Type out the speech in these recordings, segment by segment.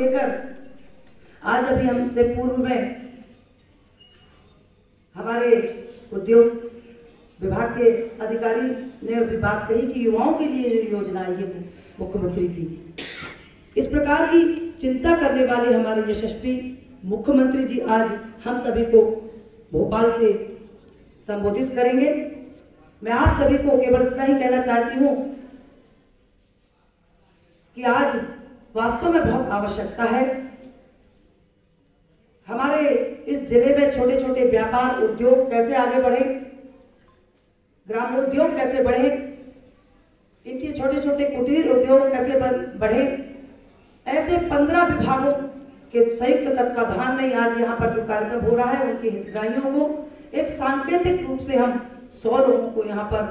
लेकर आज अभी हमसे पूर्व में हमारे उद्योग विभाग के अधिकारी ने अभी बात कही कि युवाओं के लिए जो योजना है ये मुख्यमंत्री की, इस प्रकार की चिंता करने वाले हमारे यशस्वी मुख्यमंत्री जी आज हम सभी को भोपाल से संबोधित करेंगे। मैं आप सभी को केवल इतना ही कहना चाहती हूँ कि आज वास्तव में बहुत आवश्यकता है। हमारे इस जिले में छोटे छोटे व्यापार उद्योग कैसे आगे बढ़े, ग्रामोद्योग कैसे बढ़े, इनके छोटे छोटे कुटीर उद्योग कैसे बढ़े, ऐसे 15 विभागों के संयुक्त तत्वाधान में आज यहाँ पर जो कार्यक्रम हो रहा है उनके हितग्राहियों को एक सांकेतिक रूप से हम 100 लोगों को यहाँ पर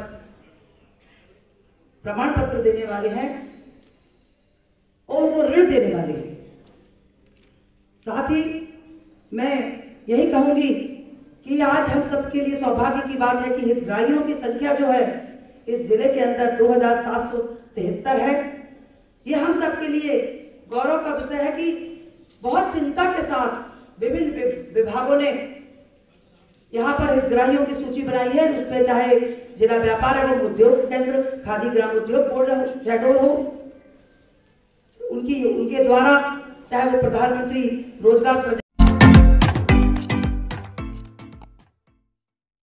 प्रमाण पत्र देने वाले हैं और उनको ऋण देने वाले हैं। साथ ही मैं यही कहूंगी कि आज हम सबके लिए सौभाग्य की बात है कि हितग्राहियों की संख्या जो है इस जिले के अंदर 2773 है। ये हम सबके लिए गौरव का विषय है कि बहुत चिंता के साथ विभिन्न विभागों ने यहाँ पर हितग्राहियों की सूची बनाई है। उसमें चाहे जिला व्यापार एवं उद्योग केंद्र, खादी ग्राम उद्योग बोर्ड हो, शहडोल हो, उनके द्वारा चाहे वो प्रधानमंत्री रोजगार